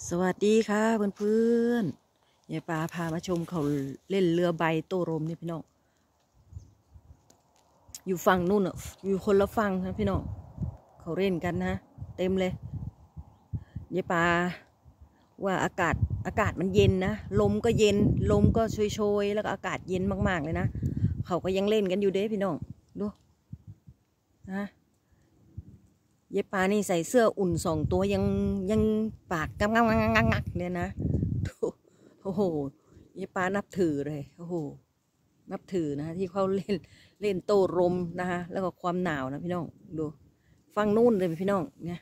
สวัสดีค่ะเพื่อนๆยายปลาพามาชมเขาเล่นเรือใบโต้ลมนี่พี่น้องอยู่ฝั่งนู่นอ่ะอยู่คนละฝั่งนะพี่น้องเขาเล่นกันนะเต็มเลยยายปลาว่าอากาศมันเย็นนะลมก็เย็นลมก็โชยๆแล้วก็อากาศเย็นมากๆเลยนะเขาก็ยังเล่นกันอยู่เด้พี่น้องดูนะยายปลานี่ใส่เสื้ออุ่น2 ตัวยังปากงักเนี่ยนะโอ้โหยายปลานับถือเลยโอ้โหนับถือนะที่เขาเล่นโต้ลมนะคะแล้วก็ความหนาวนะพี่น้องดูฟังนู่นเลยพี่น้องเนี่ย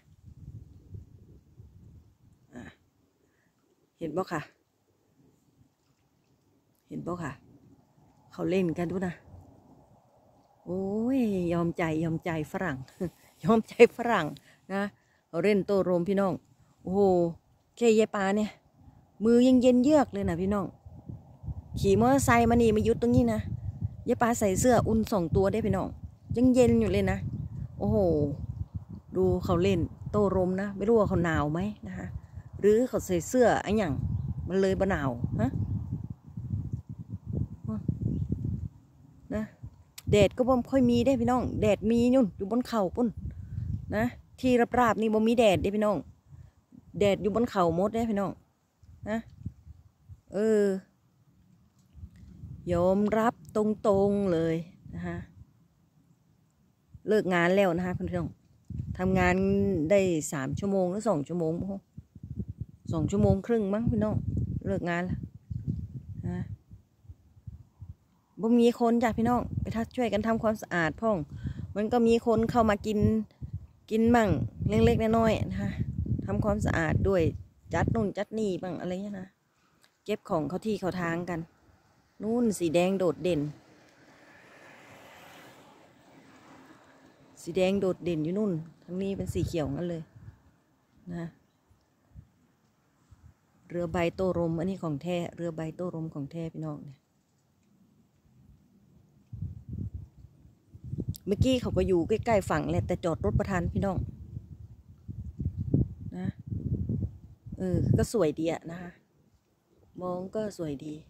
เห็นบ่ค่ะเห็นบ่ค่ะเขาเล่นกันด้วยนะโอ้ยยอมใจฝรั่งยอมใจฝรั่งนะเขาเล่นโต้ลมพี่น้องโอ้โหแค่ยายปลาเนี่ยมือยังเย็นเยือกเลยนะพี่น้องขี่มอเตอร์ไซค์มานี่มายุดตรงนี้นะยายปลาใส่เสื้ออุ่น2 ตัวได้พี่น้องยังเย็นอยู่เลยนะโอ้โหดูเขาเล่นโต้ลมนะไม่รู้ว่าเขาหนาวไหมนะคะหรือเขาใส่เสื้อไอ้หยังมันเลยบ่หนาวฮะนะแดดก็บ่ค่อยมีได้พี่น้องแดดมีนู่นอยู่บนเขาปุ่นนะที่ราบๆนี่บ่มีแดดได้พี่น้องแดดอยู่บนเขาหมดได้พี่น้องนะยอมรับตรงๆเลยนะคะเลิกงานแล้วนะคะพี่น้องทำงานได้3 ชั่วโมงหรือ2 ชั่วโมง2 ชั่วโมงครึ่งมั้งพี่น้องเลิกงานแล้วนะบ่มีคนจ้ะพี่น้องไปช่วยกันทำความสะอาดพ่องมันก็มีคนเข้ามากินมั่งเล็กๆน้อยๆนะคะทำความสะอาดด้วยจัดนู่นจัดนี่บ้างอะไรเงี้ยนะเก็บของเขาที่เขาทางกันนู่นสีแดงโดดเด่นสีแดงโดดเด่นอยู่นู่นทั้งนี้เป็นสีเขียวงั้นเลยนะเรือใบโต้ลมอันนี้ของแท้เรือใบโต้ลมของแท้พี่น้องเนี่ยเมื่อกี้เขาก็อยู่ใกล้ๆฝั่งแหละแต่จอดรถประทันพี่น้องนะก็สวยดีอะนะคะมองก็สวยดี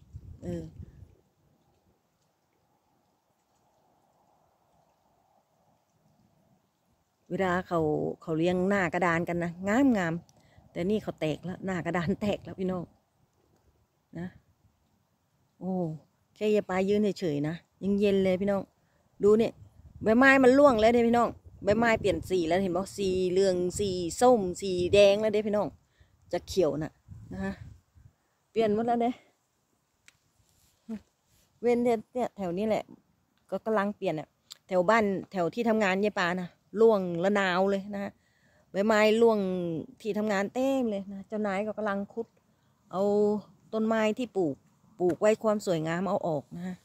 เวลาเขาเลี้ยงหน้ากระดานกันนะงามแต่นี่เขาแตกแล้วหน้ากระดานแตกแล้วพี่น้องนะโอ้แค่ยายปลายืนเฉยๆนะยังเย็นเลยพี่น้องดูเนี่ยใบไม้มันร่วงแล้วเนี่ยพี่น้องใบไม้เปลี่ยนสีแล้วเห็นบอกสีเหลืองสีส้มสีแดงแล้วเด้พี่น้องจะเขียวนะฮะเปลี่ยนหมดแล้วเด้เว้นเนี่ยแถวนี้แหละก็กำลังเปลี่ยนอ่ะแถวบ้านแถวที่ทำงานยายปลานะร่วงละนาวเลยนะใบไม้ร่วงที่ทำงานเต็มเลยนะเจ้านายก็กำลังขุดเอาต้นไม้ที่ปลูกไว้ความสวยงามเอาออกนะ